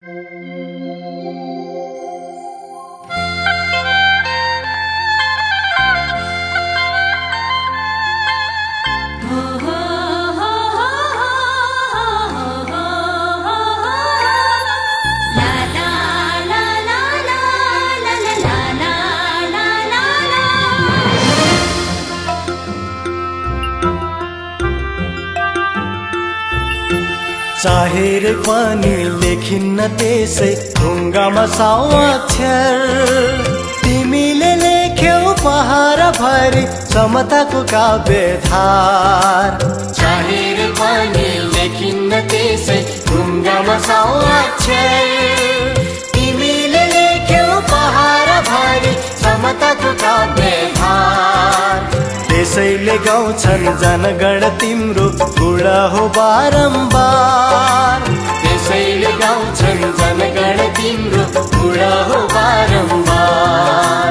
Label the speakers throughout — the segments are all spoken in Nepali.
Speaker 1: चाहेर पनि लेखिन्न त्यसै ढुङ्गामा साक्षर तिमीले लेख्यौ पहाड भरि समताको काव्यधार चाहेर पनि लेखिन्न त्यसै ढुङ्गामा साक्षर तिमीले लेख्यौ पहाड भरि समताको काव्यधार त्यसैले गाउँछन् जनगण तिम्रो गुण हो बारम्बार त्यसैले गाउँछन् जनगण तिम्रो गुण हो बारम्बार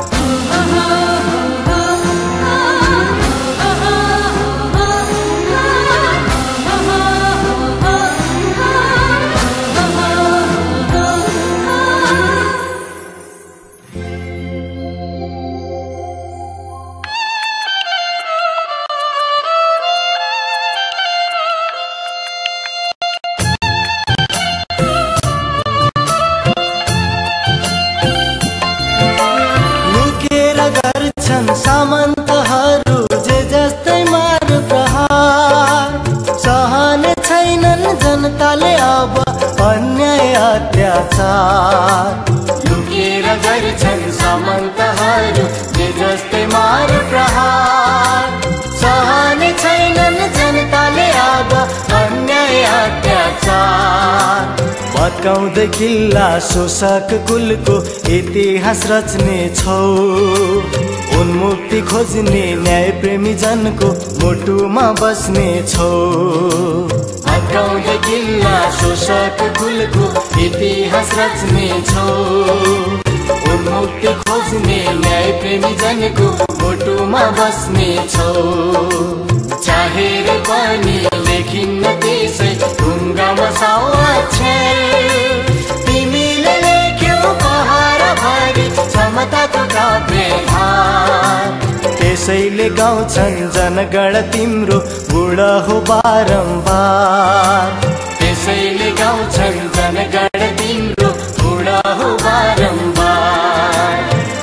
Speaker 1: सामन्तहरू जे जस्तै मार प्रहार सहने छैनन् जनताले अब अन्याय अत्याचार लुकेर गर्छन् सामन्तहरू जे जस्तै मार प्रहार सहने छैनन् जनताले अब अन्याय अत्याचार भत्काउँदै किल्ला शोषक कुलको इतिहास रच्ने छौ उन्मुक्ति खोज्ने न्याय प्रेमी जनको मुटुमा बस्ने छौ भत्काउँदै किल्ला शोषक कुलको इतिहास रच्ने छौ उन्मुक्ति खोज्ने न्याय प्रेमी जनको मुटुमा बस्ने छौ चाहेर पनि लेखिन्न त्यसै ढुङ्गामा साक्षर तिमीले लेख्यौ पहाड भरि समताको काव्यधार त्यसैले गाउँछन् जनगण तिम्रो गुण हो बारम्बार त्यसैले गाउँछन् जनगण तिम्रो गुण हो बारम्बार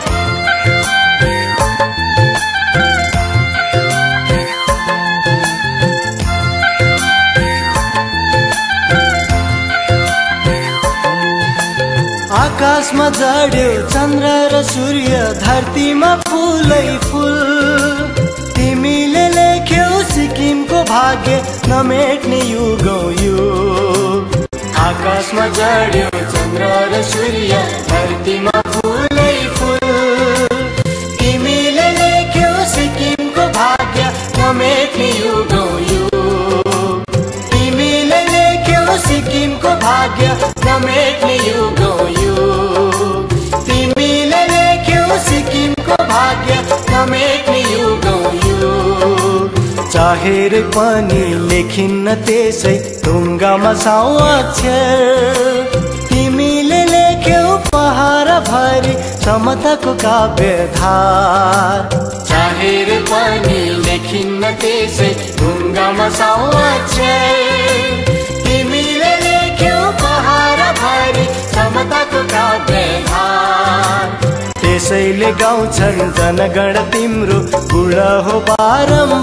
Speaker 1: आकाशमा जड्यो चन्द्र र सूर्य धरतीमा फुलै फुल तिमीले लेख्यौ सिक्किमको भाग्य नमेट्ने युगौँ युग आकाशमा जड्यो चन्द्र र सूर्य धरतीमा फुलै फुल तिमीले लेख्यौ सिक्किमको भाग्य नमेट्ने युगौँ युग तिमीले लेख्यौ सिक्किमको भाग्य नमेट्ने युगौँ युग तिमीले लेख्यौ सिक्किमको भाग्य नमेट्ने युगौँ युग चाहेर पनि लेखिन्न त्यसै ढुङ्गामा साक्षर तिमीले लेख्यौ पहाड भरि समताको काव्यधार चाहेर पनि लेखिन्न त्यसै ढुङ्गामा साक्षर तिमीले लेख्यौ पहाड भरि समताको काव्यधार त्यसैले गाउँछन् जनगण तिम्रो गुण हो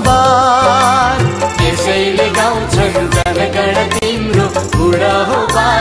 Speaker 1: बारम्बार त्यसैले गाउँछन् जनगण तिम्रो गुण हो बारम्बार